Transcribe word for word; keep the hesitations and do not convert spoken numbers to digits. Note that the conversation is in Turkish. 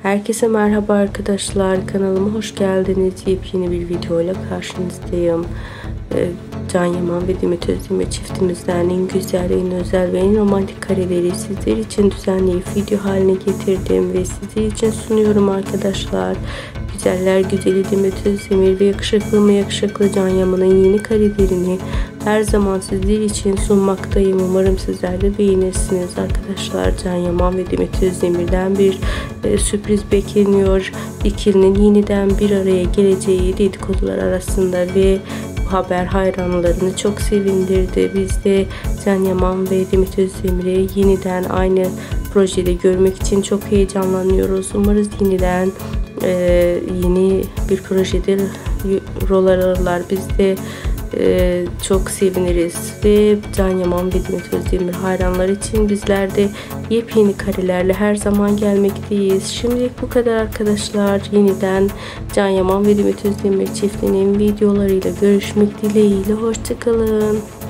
Herkese merhaba arkadaşlar, kanalıma hoş geldiniz. Yepyeni bir video ile karşınızdayım. Ee, Can Yaman ve Demet Özdemir çiftimizden en güzel, en özel ve en romantik kareleri sizler için düzenleyip video haline getirdim ve sizler için sunuyorum arkadaşlar. Güzeller güzeli Demet Özdemir ve yakışıklı mı yakışıklı Can Yaman'ın yeni karelerini her zaman sizler için sunmaktayım. Umarım sizler de beğenirsiniz arkadaşlar. Can Yaman ve Demet Özdemir'den bir e, sürpriz bekleniyor. İkilinin yeniden bir araya geleceği dedikodular arasında ve bu haber hayranlarını çok sevindirdi. Biz de Can Yaman ve Demet Özdemir'i yeniden aynı projede görmek için çok heyecanlanıyoruz. Umarız yeniden e, yeni bir projede rol alırlar. Biz de Ee, çok seviniriz ve Can Yaman ve Demet Özdemir hayranlar için bizler de yepyeni karelerle her zaman gelmekteyiz. Şimdilik bu kadar arkadaşlar. Yeniden Can Yaman ve Demet Özdemir çiftinin videolarıyla görüşmek dileğiyle. Hoşçakalın.